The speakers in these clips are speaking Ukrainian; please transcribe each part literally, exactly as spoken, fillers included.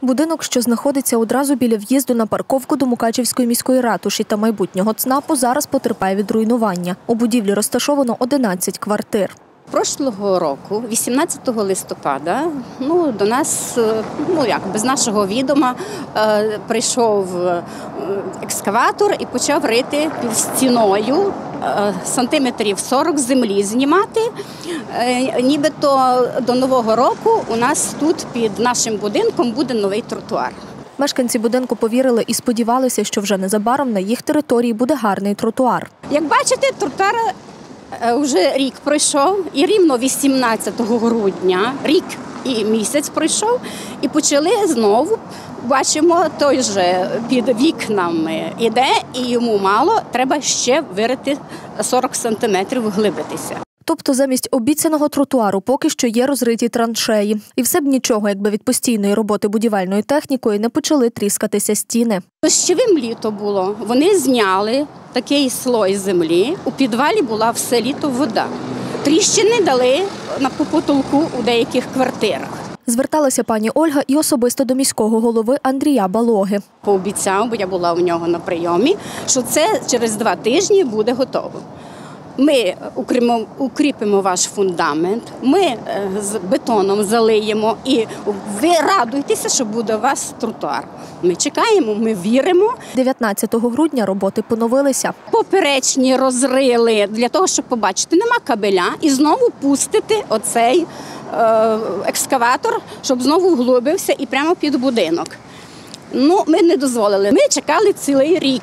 Будинок, що знаходиться одразу біля в'їзду на парковку до Мукачівської міської ратуші та майбутнього ЦНАПу, зараз потерпає від руйнування. У будівлі розташовано одинадцять квартир. Прошлого року, вісімнадцятого листопада, ну, до нас, ну як, без нашого відома, е, прийшов екскаватор і почав рити під стіною, е, сантиметрів сорок землі знімати. Е, нібито до Нового року у нас тут під нашим будинком буде новий тротуар. Мешканці будинку повірили і сподівалися, що вже незабаром на їх території буде гарний тротуар. Як бачите, тротуар вже рік пройшов, і рівно вісімнадцятого грудня, рік і місяць пройшов, і почали знову, бачимо, той же під вікнами іде, і йому мало, треба ще вирити сорок сантиметрів, вглибитися. Тобто замість обіцяного тротуару поки що є розриті траншеї. І все б нічого, якби від постійної роботи будівельною технікою не почали тріскатися стіни. Дощовим літо було. Вони зняли такий слой землі. У підвалі була все літо вода. Тріщини дали на потолку у деяких квартирах. Зверталася пані Ольга і особисто до міського голови Андрія Балоги. Пообіцяв, бо я була у нього на прийомі, що це через два тижні буде готово. Ми укріпимо ваш фундамент, ми з бетоном залиємо і ви радуйтеся, що буде у вас тротуар. Ми чекаємо, ми віримо. дев'ятнадцятого грудня роботи поновилися. Поперечні розрили для того, щоб побачити, нема кабеля, і знову пустити оцей е, екскаватор, щоб знову вглубився і прямо під будинок. Ну, ми не дозволили. Ми чекали цілий рік.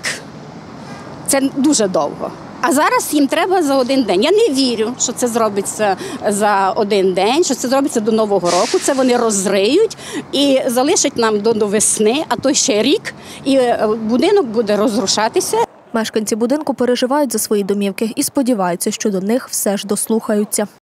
Це дуже довго. А зараз їм треба за один день. Я не вірю, що це зробиться за один день, що це зробиться до Нового року. Це вони розриють і залишать нам до весни, а то ще рік, і будинок буде розрушатися. Мешканці будинку переживають за свої домівки і сподіваються, що до них все ж дослухаються.